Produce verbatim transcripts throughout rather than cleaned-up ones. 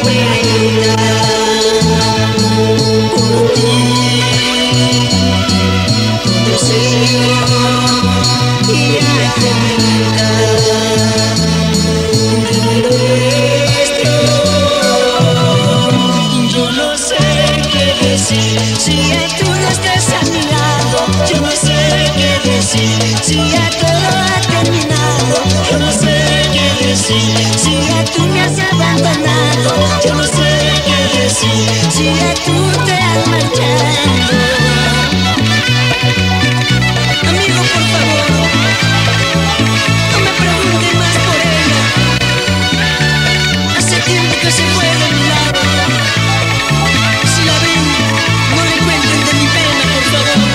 Si ya todo ha terminado, yo no sé qué decir. Si ya tú me has abandonado, yo no sé qué decir. Si ya tú te has marchado. Amigo, por favor, no me pregunte más por ella. Hace tiempo que se fue de mi lado. Si la ven, no le cuenten de mi pena, por favor.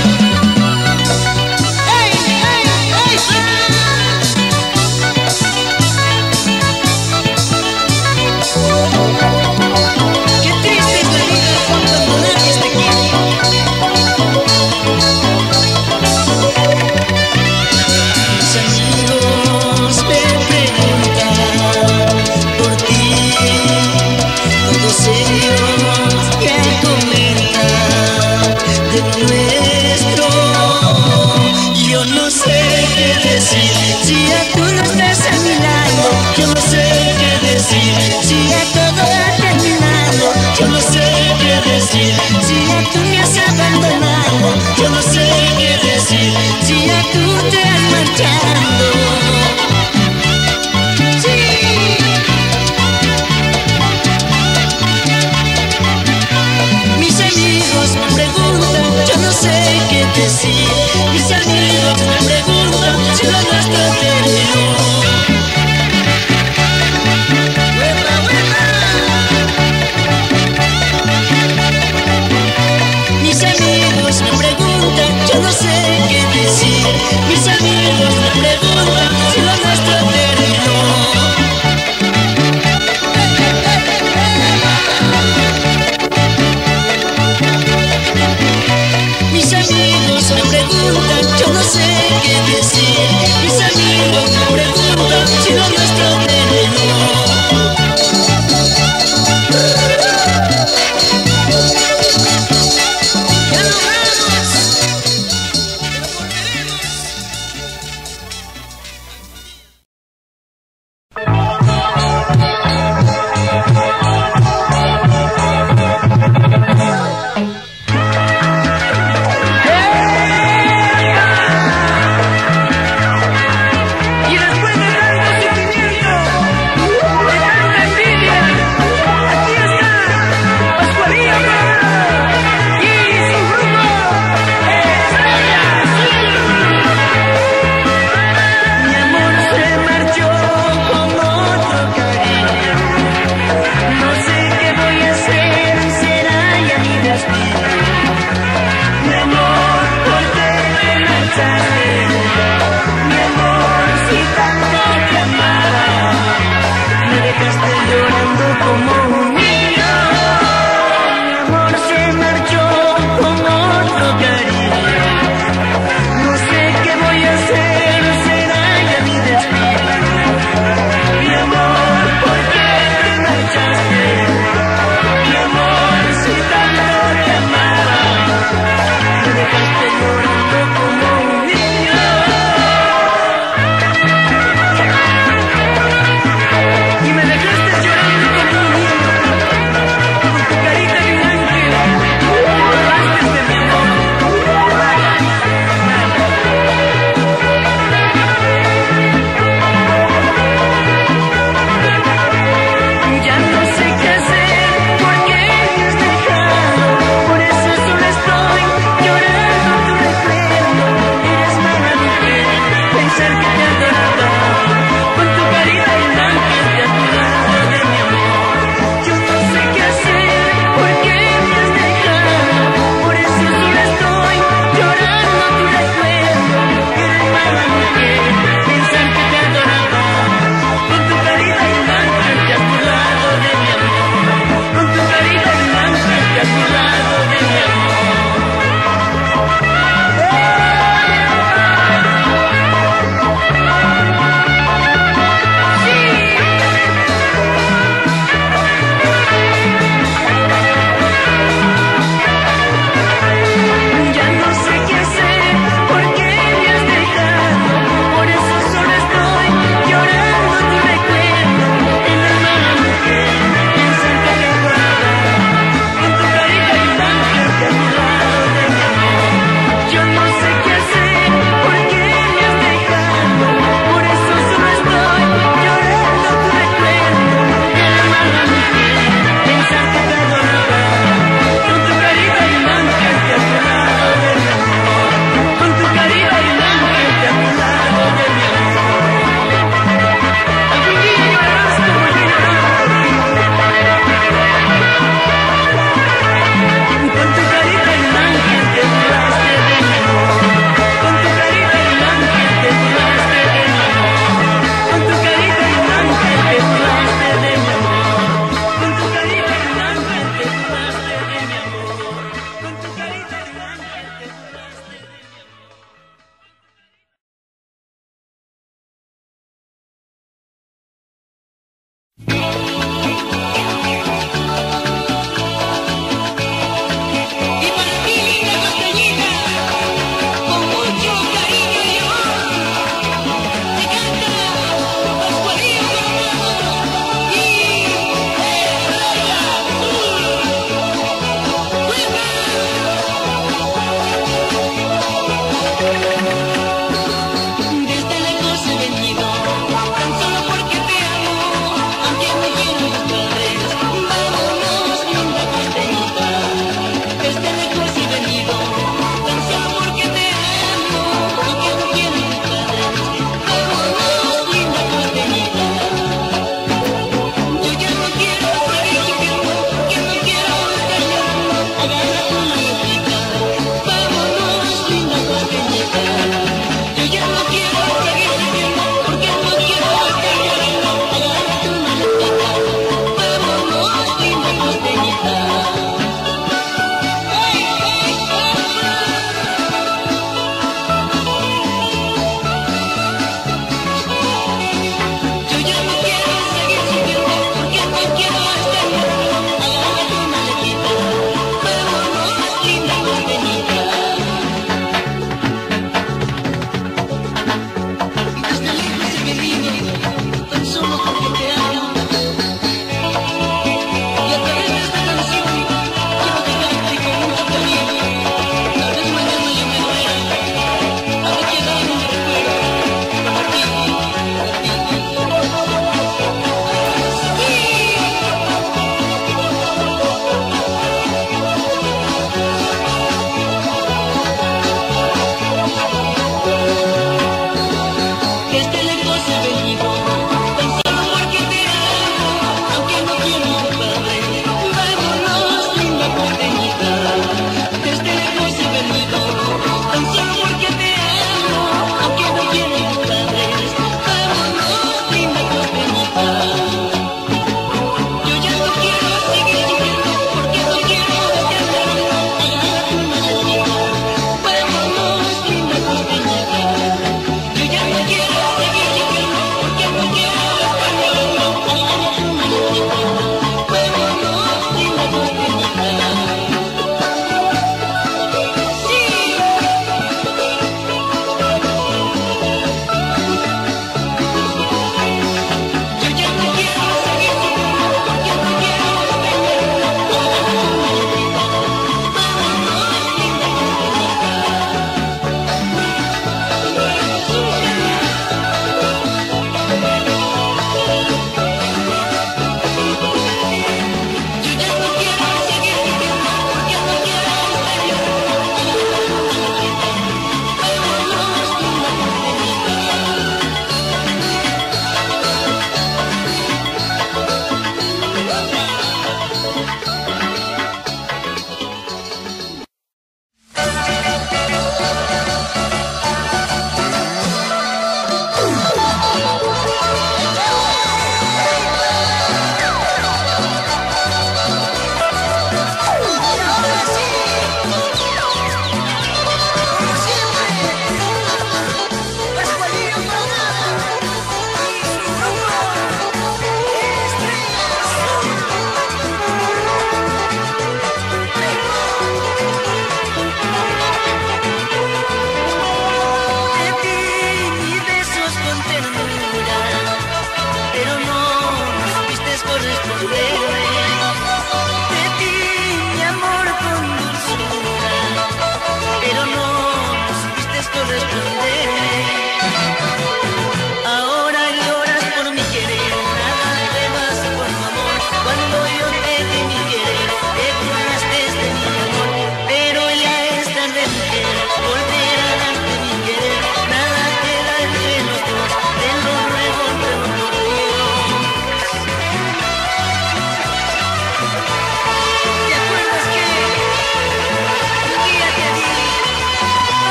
Qué triste es la vida cuando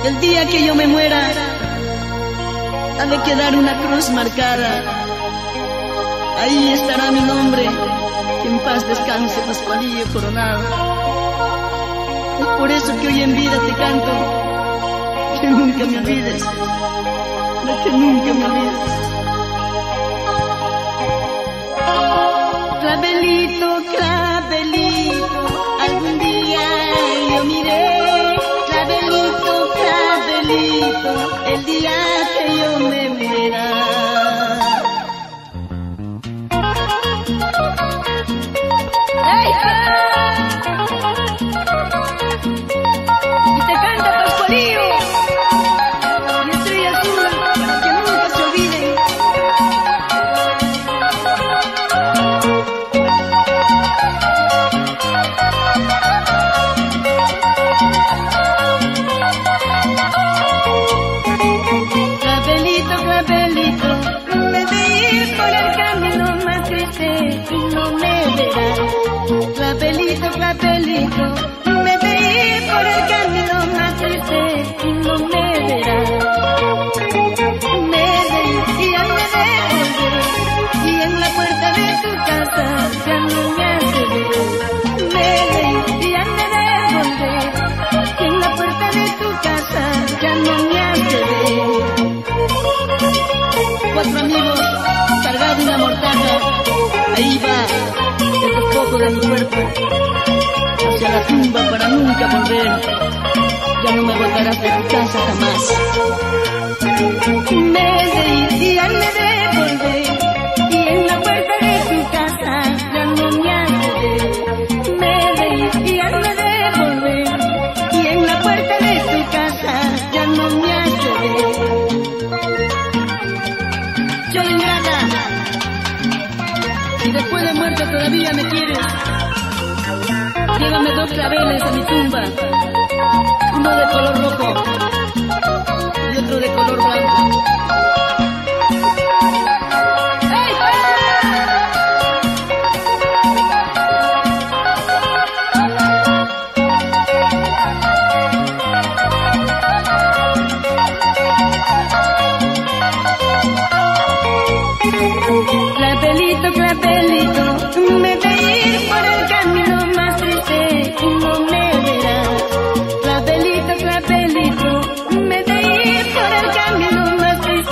El día que yo me muera, ha de quedar una cruz marcada. Ahí estará mi nombre, que en paz descanse Pascualillo Coronado. Es por eso que hoy en vida te canto, que nunca me olvides, que nunca me olvides. Clavelito, clavelito, algún día yo miré. Clavelito, clavelito, el día que yo me muera. ¡Hey! Y te canta Pascualillo, y Estrella Azul, para que nunca se olviden. Clavelito, clavelito, me de ir por el camino más triste y no me verás. Clavelito, clavelito, me de ir por el camino más triste y no me verás. Me de ir y ya me de volver, y en la puerta de tu casa ya no me hace ver. Me de ir y ya me de volver, y en la puerta de tu casa ya no me hace ver. Cuatro amigos cargados una mortaja, ahí va el despojo de mi cuerpo hacia la tumba para nunca volver. Ya no me botarás de tu casa jamás. Me de ir y ya me de volver, y en la puerta de tu casa ya no me hace ver. Me de ir y ya me de volver, y en la puerta de tu casa ya no me hace ver. Yo ingrata, y después de muerto todavía me quieres. Llévame dos claveles a mi tumba, uno de color rojo y otro de color blanco. ¡Hey! Clavelito, clavelito, me de ir por el camino más triste y no me verás. Clavelito, clavelito, me de ir por el camino más triste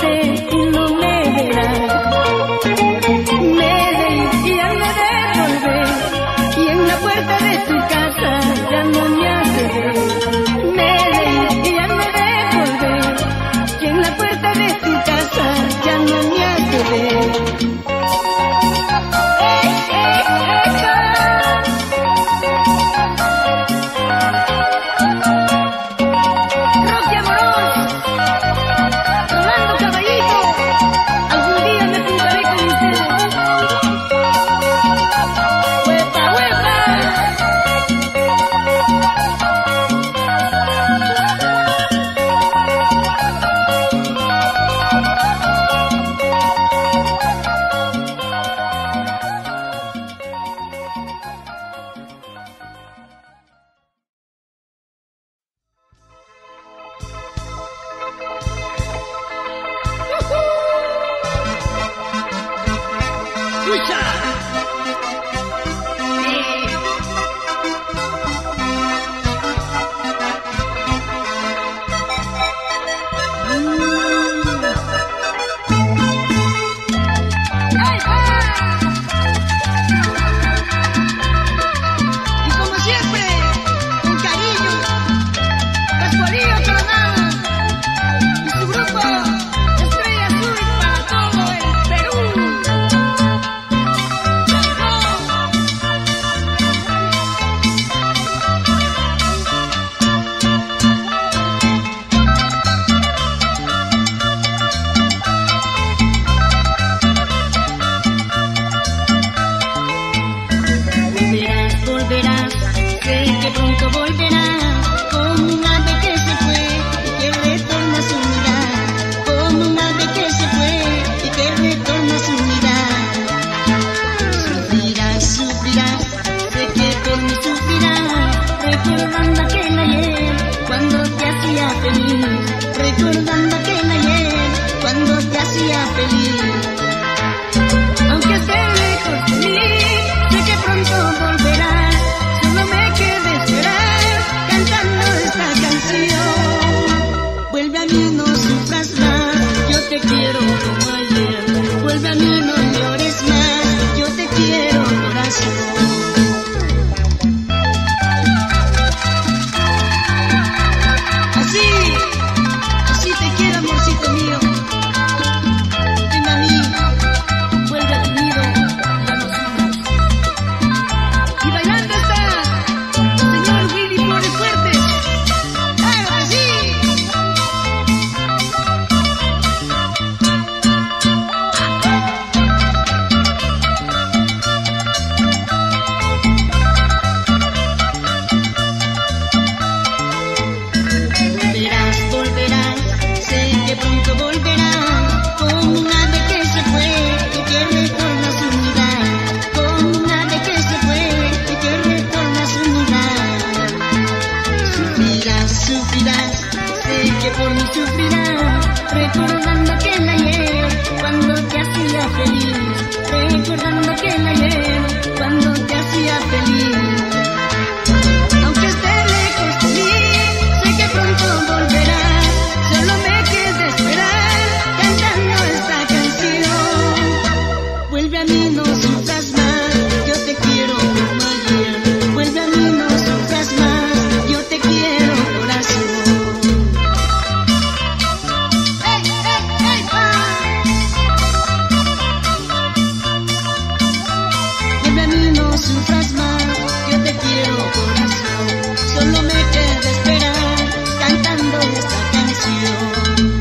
sufras más, yo te quiero corazón. Solo me queda esperar cantando esta canción.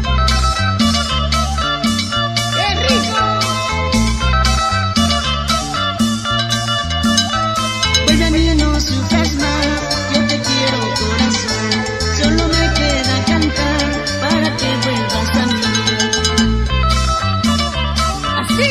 ¡Qué rico! Vuelve a mí, no sufras más, yo te quiero corazón. Solo me queda cantar para que vuelvas a mí. Así.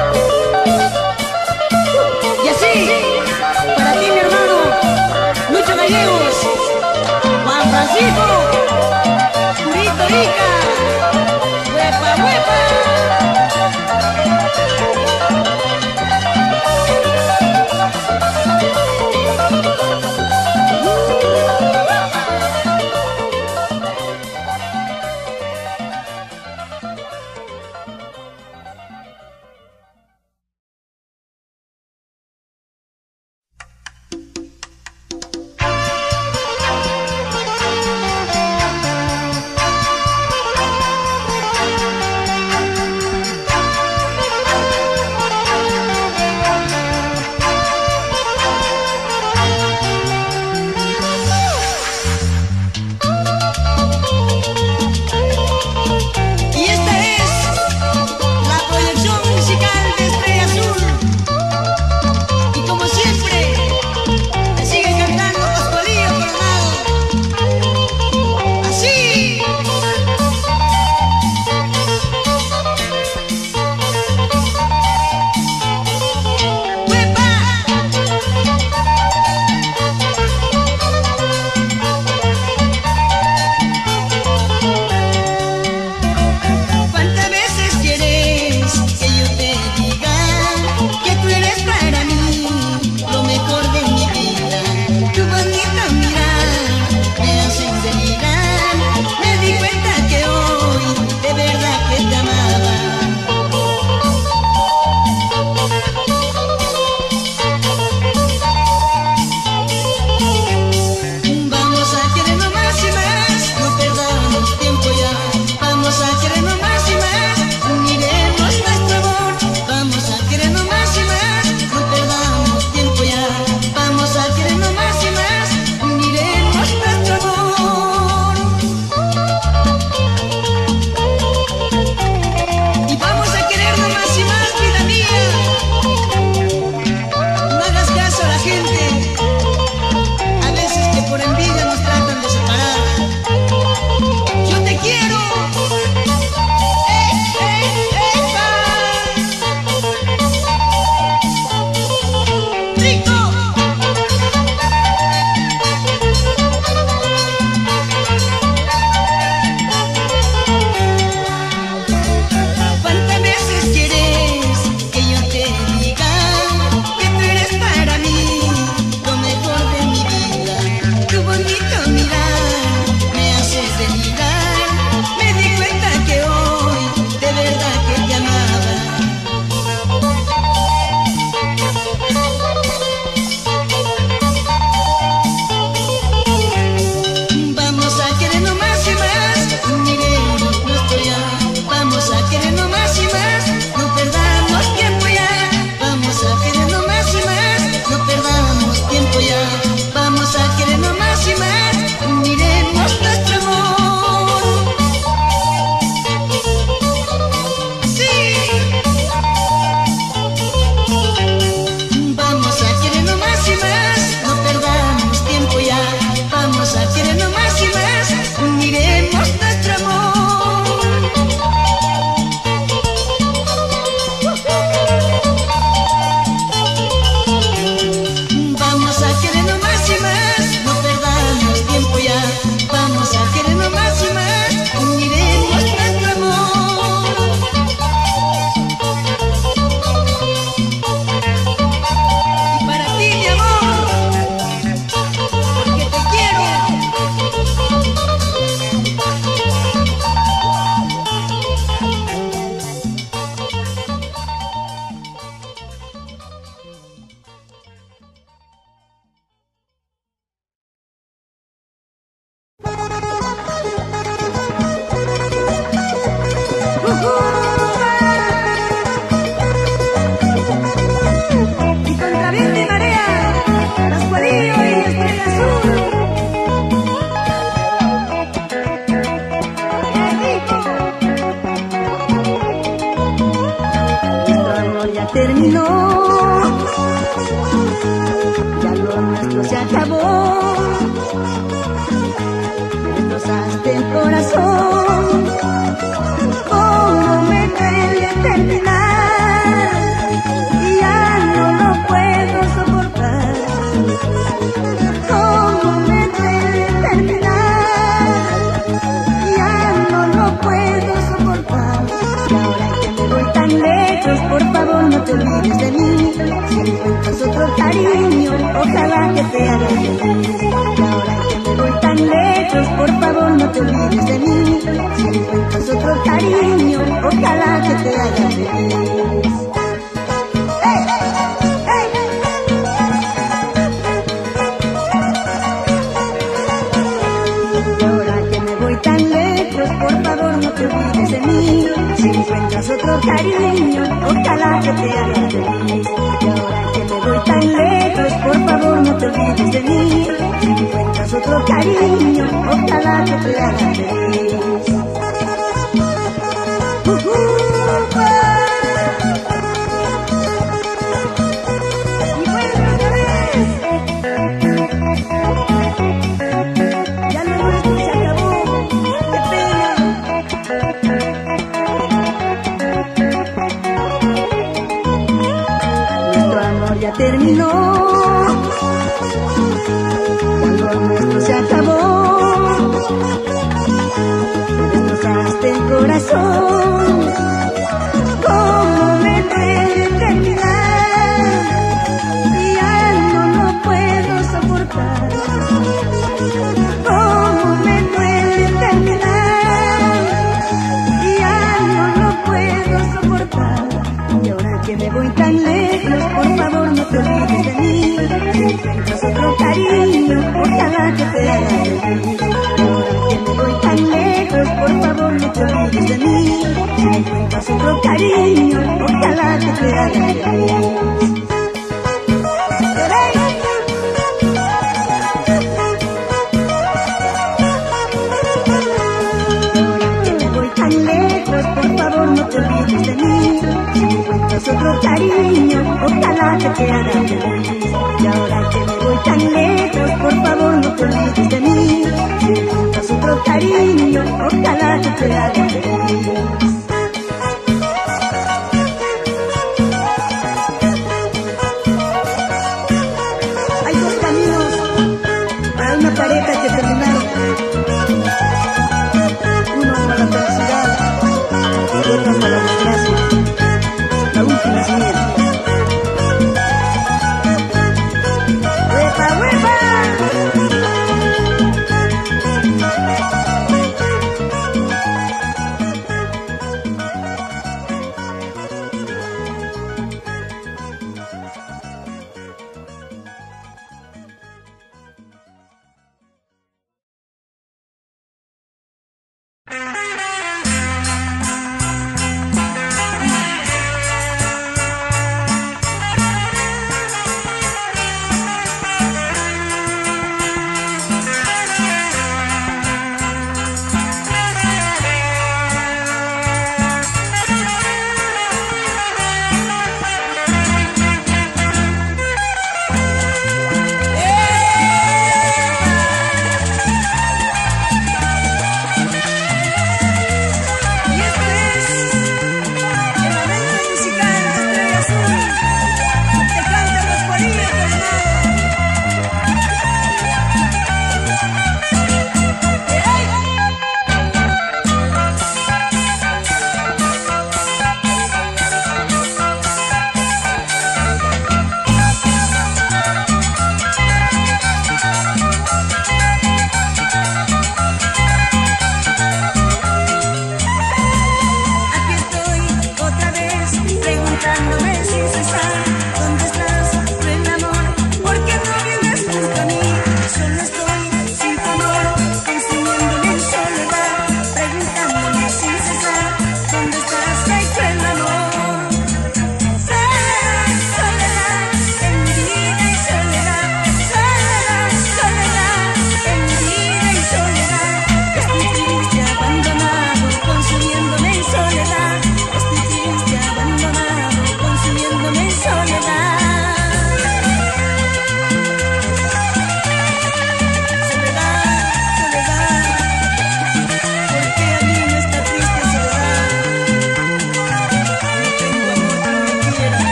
Para ti, mi hermano, acabó. Me destrozaste el corazón. Cómo me duele terminar, y ya no lo puedo soportar. Cómo me duele terminar, y ya no lo puedo soportar. Y ahora que me voy tan lejos, por favor no te olvides de mí. Si encuentras otro cariño, ojalá que te haga feliz. Y ahora que me voy tan lejos, por favor no te olvides de mí. Si encuentras otro cariño, ojalá que te haga feliz. ¡Hey! ¡Hey! Y ahora que me voy tan lejos, por favor no te olvides de mí. Si encuentras otro cariño, ojalá que te haga feliz. Y ahora que me voy tan lejos, por favor no te olvides de mí. Si encuentras otro cariño, ojalá que te haga feliz. Uh -huh. Y bueno, otra vez. Ya lo nuestro se acabó. ¡Qué pena! Nuestro amor ya terminó. Ya lo nuestro se acabó. Me destrozaste el corazón. Cómo me duele terminar, y ya no lo puedo soportar. Cómo me duele terminar, y ya no lo puedo soportar. Y ahora que me voy tan lejos, por favor no te olvides de mí. Si encuentras otro cariño, ojalá que te haga feliz. Y ahora que me voy tan lejos, por favor no te olvides de mí. Si encuentras otro cariño, ojalá que te haga feliz. Por favor no te olvides de mí. Si encuentras otro cariño, ojalá que te haga feliz. Y ahora que me voy tan lejos, por favor no te olvides de mí. Si encuentras otro cariño, ojalá que te haga feliz. Hay dos caminos para una pareja que terminaron. Uno para la felicidad y otro para la desgracia. La última es mía. ¡Huepa, huepa!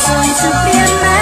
estoy sufriendo.